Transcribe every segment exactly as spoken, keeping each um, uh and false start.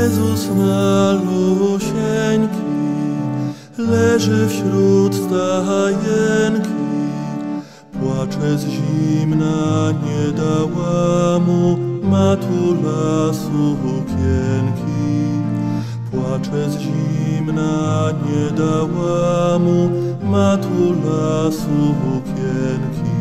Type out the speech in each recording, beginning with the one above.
Jezus malusieńki leży wśród stajenki. Płacze z zimna, nie dała mu matula sukienki. Płacze z zimna, nie dała mu matula sukienki.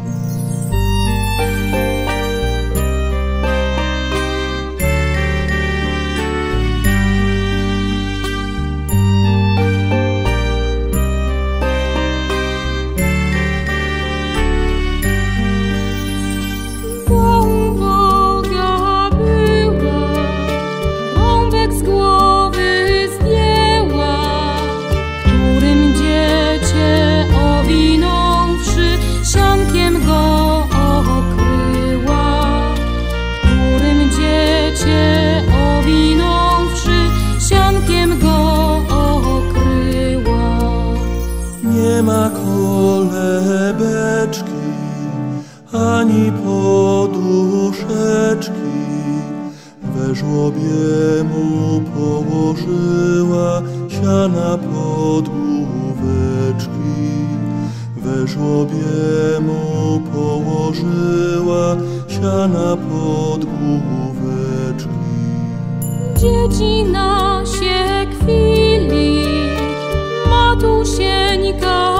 Nie ma kolebeczki, ani poduszeczki. We żłobie mu położyła siana pod główeczki. We żłobie mu położyła siana pod główeczki. Dzieci na się kwili, matusieńka